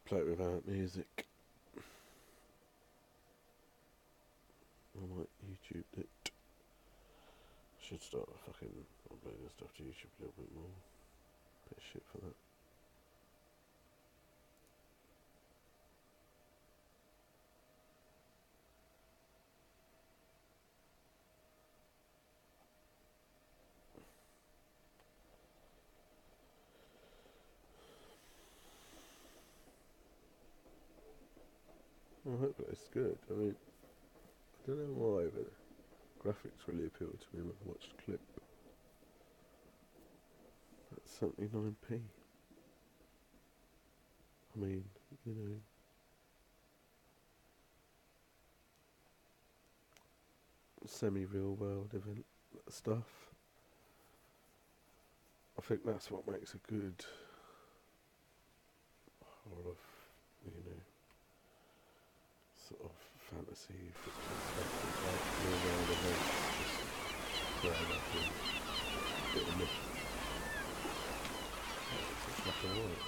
play it without music. I might YouTube it. Should start fucking uploading stuff to YouTube a little bit more. Bit of shit for that. Well, hopefully it's good. I mean, I don't know why, but graphics really appealed to me when I watched the clip. That's 79p. I mean, you know, semi-real world event stuff. I think that's what makes a good horror, you know, sort of fantasy fiction stuff. Like real world events just thrown up in a bit of myth. It's just black and white.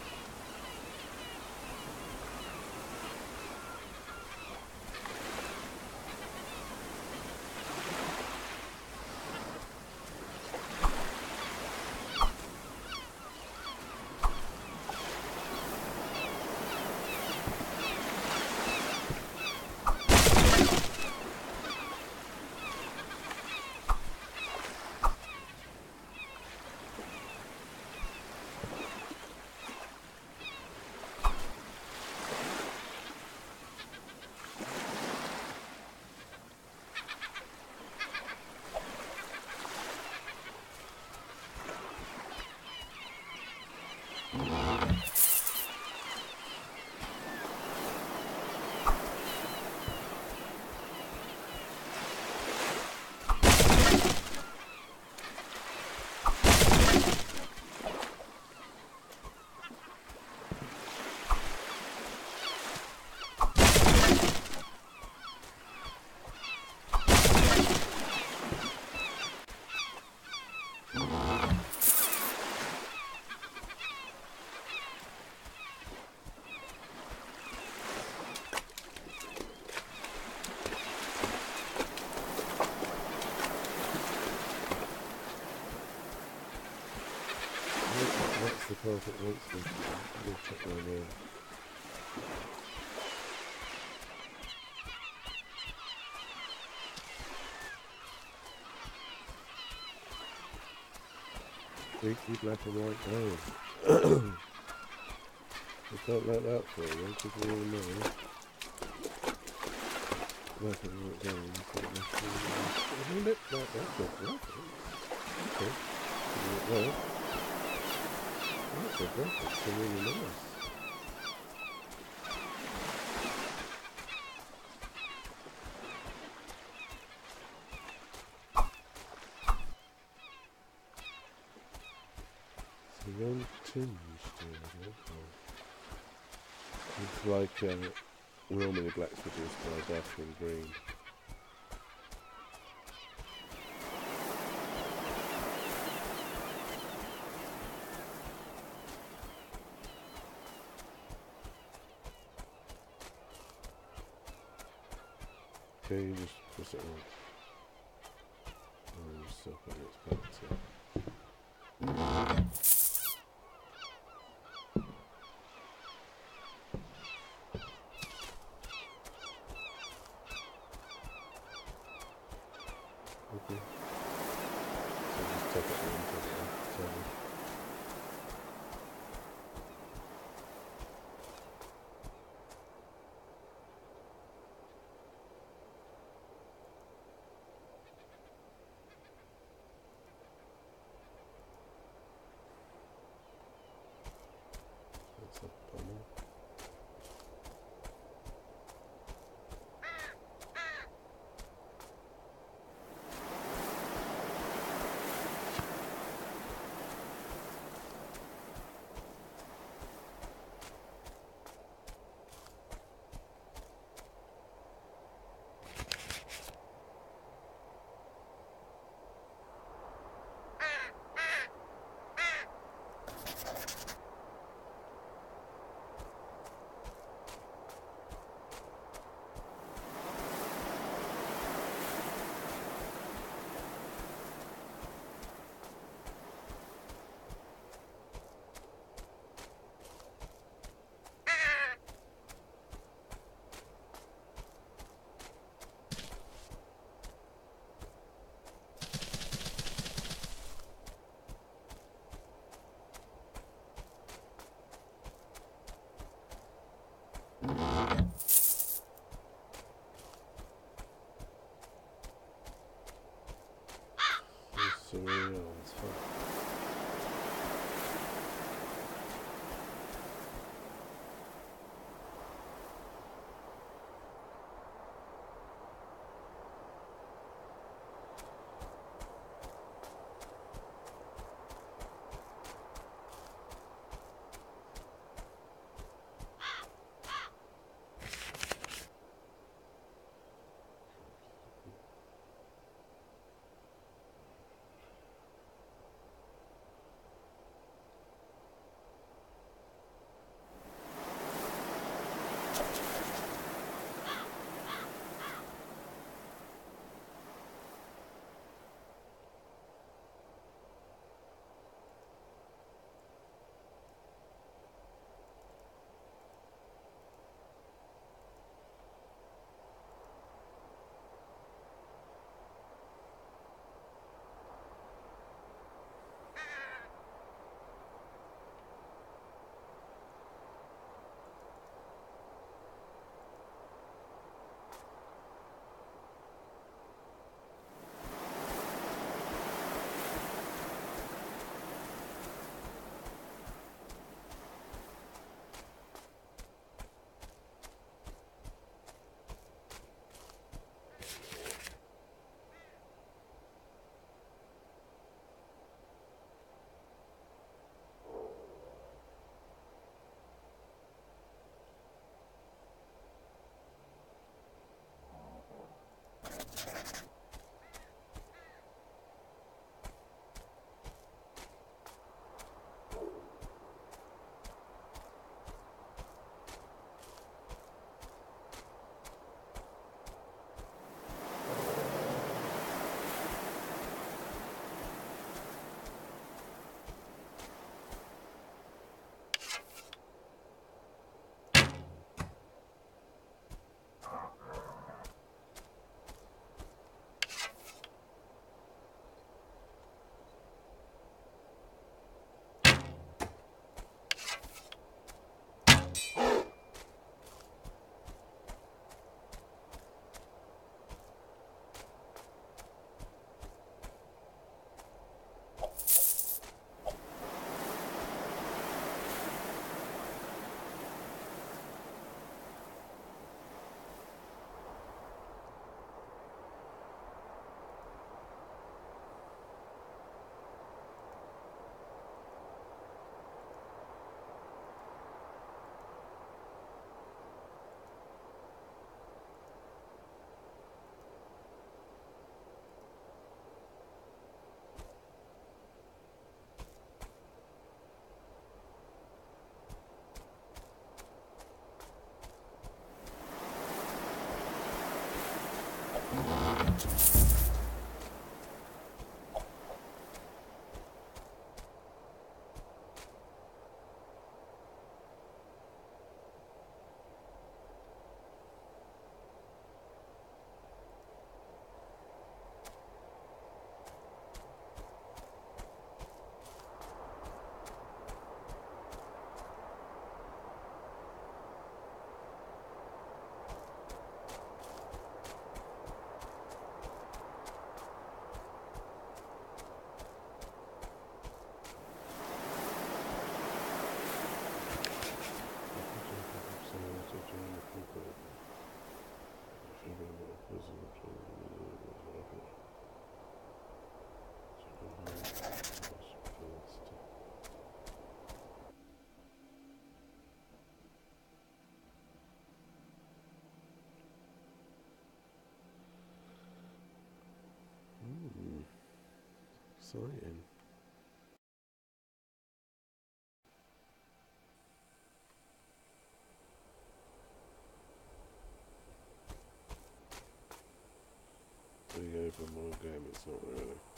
That's the perfect monster. We'll check my name. Weekly black and white game. We can't let that fall, because we all know black and white game. Doesn't look like that, but okay. Well, that's a graphics are really nice. So young tinge it's like normally black's produced by darker and green. Okay, you just push it on. And just stop it, it's back to. Okay. So just take it into the table. exciting. The open mind game, it's not really.